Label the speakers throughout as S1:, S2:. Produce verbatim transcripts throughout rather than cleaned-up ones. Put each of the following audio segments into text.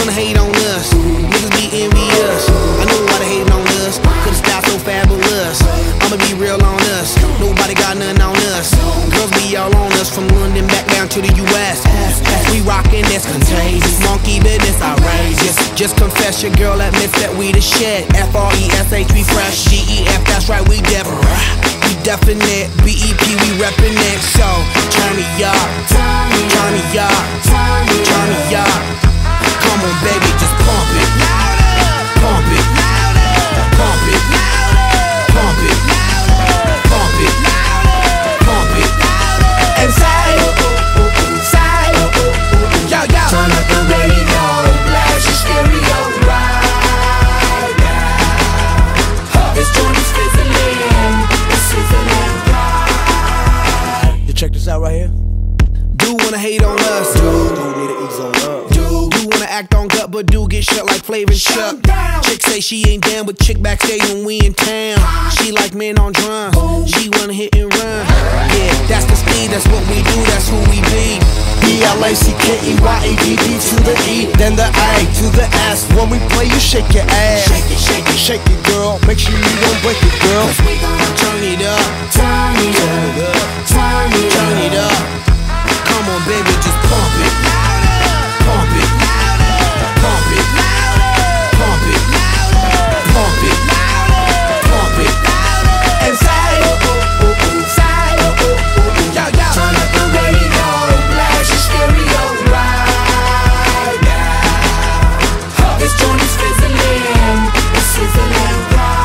S1: wanna hate on us, niggas be envious. I know why they hating on us, cause the style so fabulous. I'ma be real on us, nobody got nothing on us. Girls be all on us, from London back down to the U S We rockin', that's contagious, monkey business outrageous. Just confess your girl admits that we the shit. F R E S H, we fresh. G E F, that's right, we different. We definite. B E P, we reppin' it. So, turn me up, turn me up, turn me up. Come on, baby, just pump it, pump it, pump it, pump it, pump it, pump it, and say, say, yo, yo.
S2: Turn up the radio, blast your stereo right now. This joint is fizzling, it's sizzling right.
S1: You check this out right here. Do wanna hate on us,
S3: Dude, dude need to ease on up.
S1: do do wanna act on gut, but do get shut like Flavor and Chuck. Chick say she ain't down with chick backstage when we in town. She like men on drums, she wanna hit and run. Yeah, that's the speed, that's what we do, that's who we be.
S3: B L A C K E Y A D D to the E, then the A to the S. When we play, you shake your ass.
S2: Shake it, shake it,
S3: Shake it, girl. Make sure you don't break it, girl.
S2: we gon'
S1: Turn it up,
S2: turn it up, turn it
S1: turn it
S2: up.
S1: up. Come on, baby, just pump it, pump it, pump it, pump it, pump it, pump it, and say, say, yo, yo.
S2: Turn up the radio, blast your stereo right now. This joint is fizzling, it's sizzling right.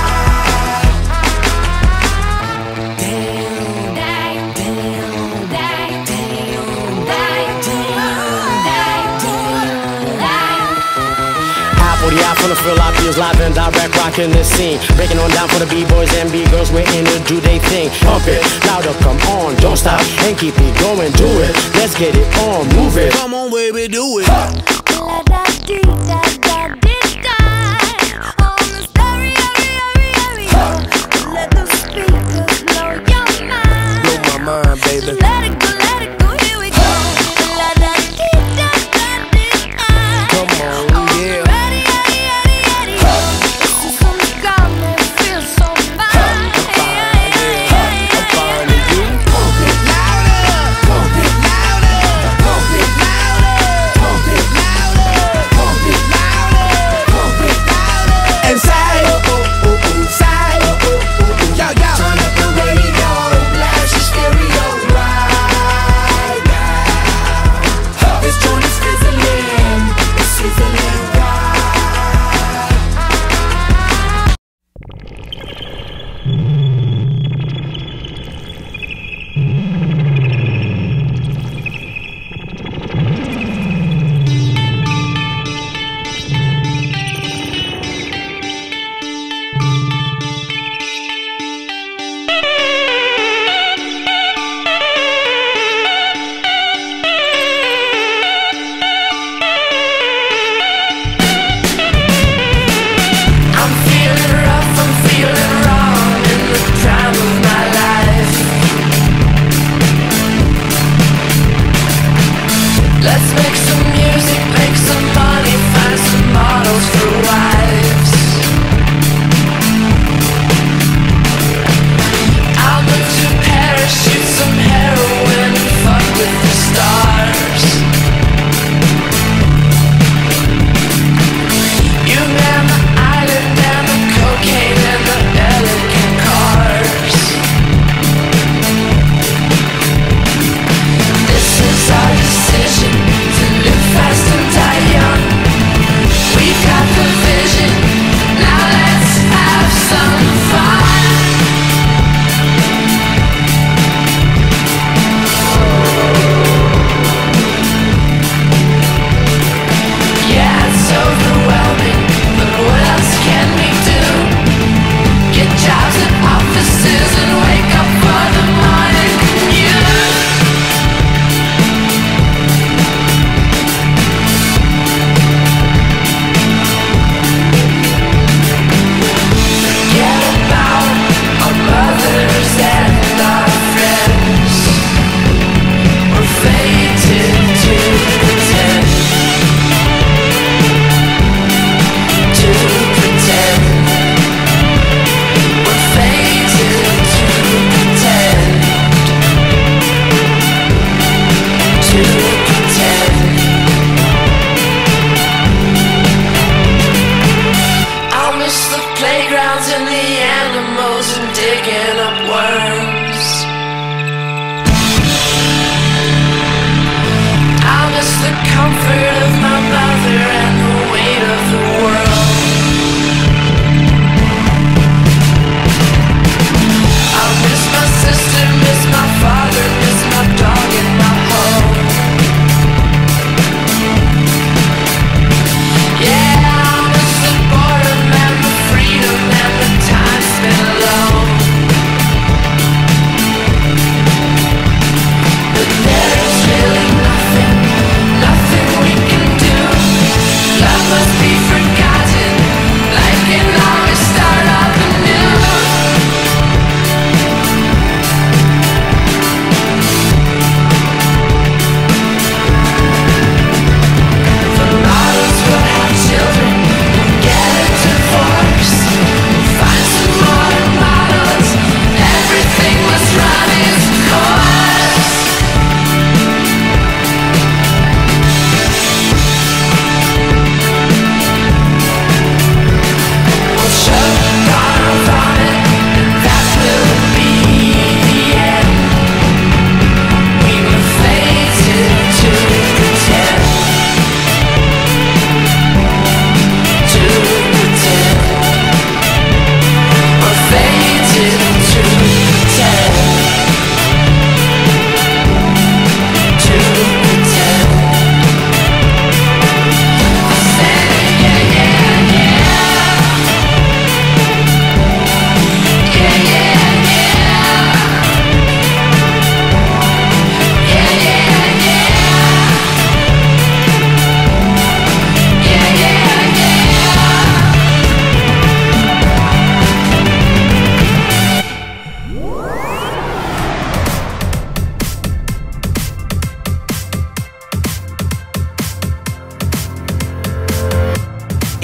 S4: From the Phil Optius, live and direct, rocking the scene. Breaking on down for the B-boys and B-girls, we're in to do they thing. Pump it, louder, come on, don't stop, and keep it going, do it. Let's get it on, move it.
S1: Come on, baby, do it.
S3: Blow my mind, baby.
S5: Let it go, let it go, here we go. La da dee da da dee ah.
S3: Come on, yeah.
S5: Ready, ready, ready, ready. This is on the ground, it feels so fine.
S3: I'm fine, yeah. I'm fine, and you?
S1: Pump it louder, pump it louder, pump it louder, pump it louder, pump it louder.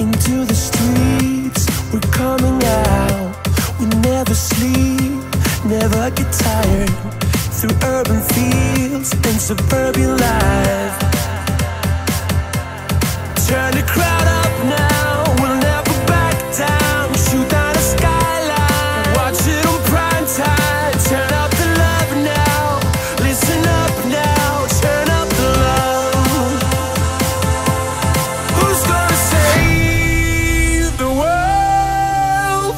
S3: Into the streets, we're coming out. We never sleep, never get tired. Through urban fields and suburban life. Turn the crowd up now, we'll never back down. Shoot down the skyline, watch it on prime time. Turn up the love now, listen up now. Turn up the love. Who's gonna save the world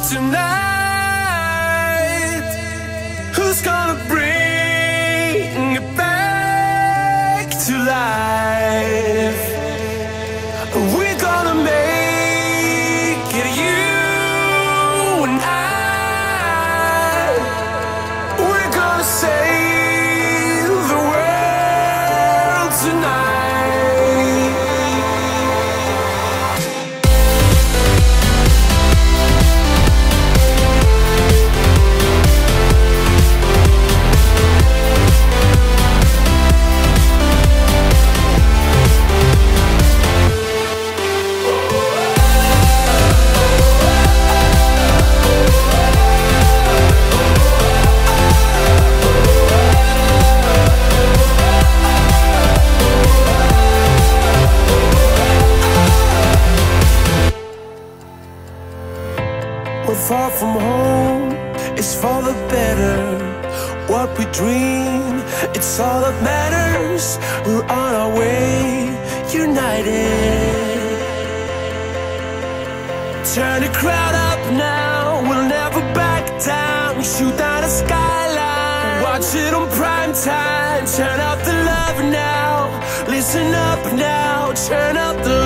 S3: tonight? Who's gonna bring it back to life? We're gonna make it, you and I. We're gonna save the world tonight. We're far from home, it's for the better. What we dream, it's all that matters. We're on our way, united. Turn the crowd up now, we'll never back down. Shoot down the skyline, watch it on prime time. Turn up the love now, listen up now. Turn up the